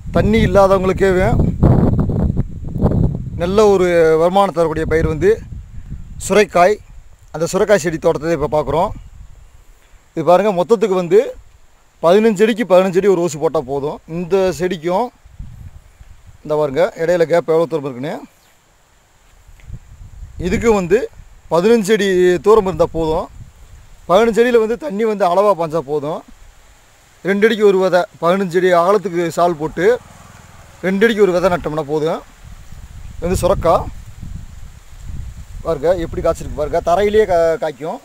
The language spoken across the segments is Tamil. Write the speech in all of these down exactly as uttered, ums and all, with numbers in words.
தண்ணி இல்லாதவங்களுக்கே நல்ல ஒரு வருமானம் தரக்கூடிய பயிர் வந்து சுரைக்காய். அந்த சுரைக்காய் செடி தோட்டத்தை இப்போ பார்க்குறோம். இது பாருங்கள், மொத்தத்துக்கு வந்து பதினஞ்சு அடிக்கு பதினஞ்சு அடி ஒரு ஓசு போட்டால் போதும். இந்த செடிக்கும் இந்த பாருங்க இடையில கேப் எவ்வளோ தூரம் இருக்குன்னு. இதுக்கு வந்து பதினஞ்சு அடி தூரம் இருந்தால் போதும். பதினஞ்சு அடியில் வந்து தண்ணி வந்து அளவாக பாய்ச்சா போதும். ரெண்டு அடிக்கு ஒரு விதை, பதினஞ்சு அடி ஆழத்துக்கு சால் போட்டு ரெண்டு அடிக்கு ஒரு விதை நட்டோம்னா போதும். வந்து சுரக்காய் பாருங்க எப்படி காய்ச்சிருக்கு பாருங்க, தரையிலேயே கா காய்க்கும்.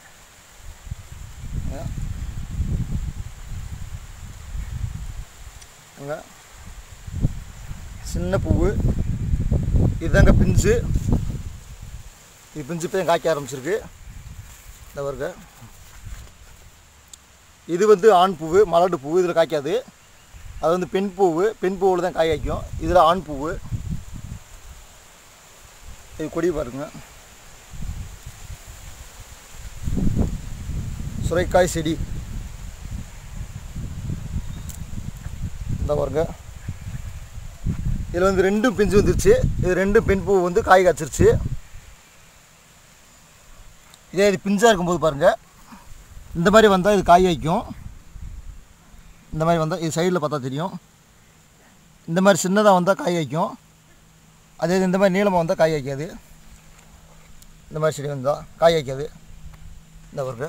சின்ன பூவு இதுதாங்க பிஞ்சு. இது பிஞ்சு இப்போ காய்க்க ஆரம்பிச்சிருக்கு. இந்த பாருங்க, இது வந்து ஆண் பூவு, மலடு பூவு. இதில் காய்க்காது. அது வந்து பெண் பூவு. பெண் பூவில் தான் காய் காய்க்கும். இதில் ஆண் பூவு. இது கொடி பாருங்க, சுரைக்காய் செடி. இந்த பாருங்க, இதில் வந்து ரெண்டும் பிஞ்சு வந்துருச்சு. இது ரெண்டும் பெண் பூ வந்து காய் காய்ச்சிருச்சு. இதே இது பிஞ்சாக இருக்கும்போது பாருங்கள், இந்த மாதிரி வந்தால் இது காய் வைக்கும். இந்த மாதிரி வந்தால் இது சைடில் பார்த்தா தெரியும். இந்த மாதிரி சின்னதாக வந்தால் காய் வைக்கும். அதே இந்த மாதிரி நீளமாக வந்தால் காய் வைக்காது. இந்த மாதிரி செடி வந்தால் காய் வைக்காது. இந்த பாருங்க,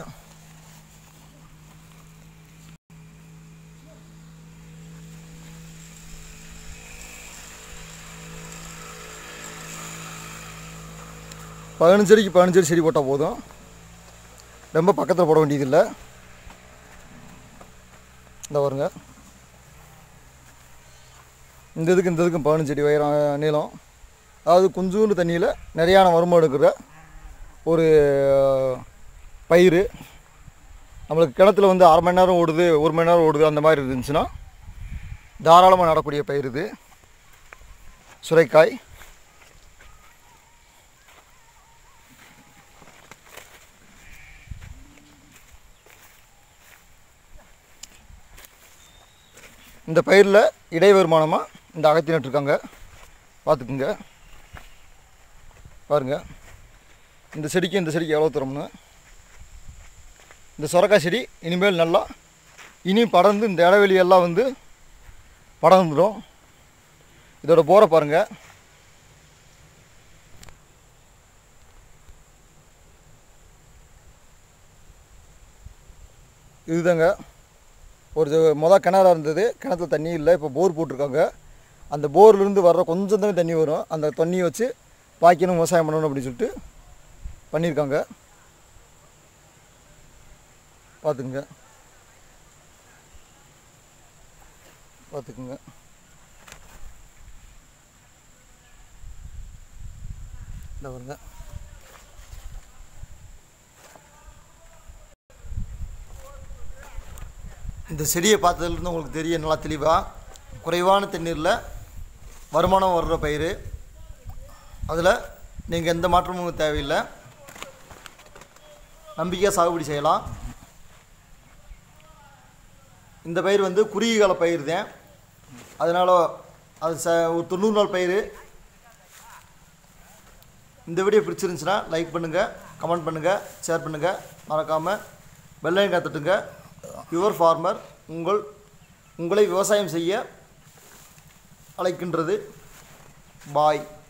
பதினஞ்சு அடிக்கு பதினஞ்சு அடி செடி போட்டால் போதும். ரொம்ப பக்கத்தில் போட வேண்டியதில்லை. இந்த பாருங்க, இந்த இதுக்கு இந்த இதுக்கும் பதினஞ்சு அடி உயரம் நீளம். அதாவது கொஞ்சோண்டு தண்ணியில் நிறையான வருமானம் எடுக்கிற ஒரு பயிர். நம்மளுக்கு கிணத்துல வந்து அரை மணி நேரம் ஓடுது, ஒரு மணி நேரம் ஓடுது, அந்த மாதிரி இருந்துச்சுன்னா தாராளமாக நடக்கூடிய பயிர் இது சுரைக்காய். இந்த பயிரில் இடை வருமானமாக இந்த அகத்தி நட்டுருக்காங்க, பார்த்துக்குங்க. பாருங்கள், இந்த செடிக்கு இந்த செடிக்கு எவ்வளோ தூரம்னு. இந்த சுரக்காய் செடி இனிமேல் நல்லா இனி படர்ந்து இந்த இடைவெளியெல்லாம் வந்து படர்ந்துடும். இதோட போரை பாருங்கள். இதுதாங்க ஒரு மொதல் கிணறா இருந்தது. கிணத்துல தண்ணி இல்லை, இப்போ போர் போட்டிருக்காங்க. அந்த போர்லேருந்து வர்ற கொஞ்சம் தான் தண்ணி வரும். அந்த தண்ணியை வச்சு பாய்க்கணும், விவசாயம் பண்ணணும் அப்படின்னு சொல்லிட்டு பண்ணியிருக்காங்க. பார்த்துக்குங்க, பார்த்துக்குங்க. இந்த பாருங்க, இந்த செடியை பார்த்ததுலேருந்து உங்களுக்கு தெரியும் நல்லா தெளிவாக. குறைவான தண்ணீரில் வருமானம் வர்ற பயிர். அதில் நீங்கள் எந்த மாற்றமும் தேவையில்லை, நம்பிக்கையாக சாகுபடி செய்யலாம். இந்த பயிர் வந்து குறுகிய கால பயிர் தான். அதனால் அது ச ஒரு தொண்ணூறு நாள் பயிர். இந்த வீடியோ பிடிச்சிருந்துச்சுன்னா லைக் பண்ணுங்கள், கமெண்ட் பண்ணுங்கள், ஷேர் பண்ணுங்கள். மறக்காமல் பெல் ஐக்கானை தட்டுங்க. யுவர் ஃபார்மர் உங்கள் உங்களை விவசாயம் செய்ய அழைக்கின்றது. பாய்.